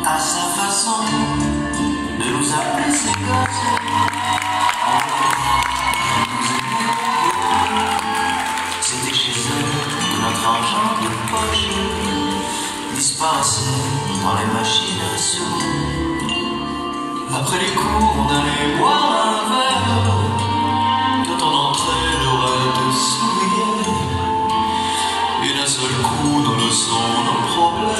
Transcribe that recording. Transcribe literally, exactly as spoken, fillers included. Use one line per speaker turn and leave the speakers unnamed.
à sa façon de nous appeler ses gosses. C'était chez eux que notre argent de poche disparaissait dans les machines à sous. Après les cours, on allait boire un verre. Quand on entrait, l'oreille te souriait. Et d'un seul coup, dans le son, nos problèmes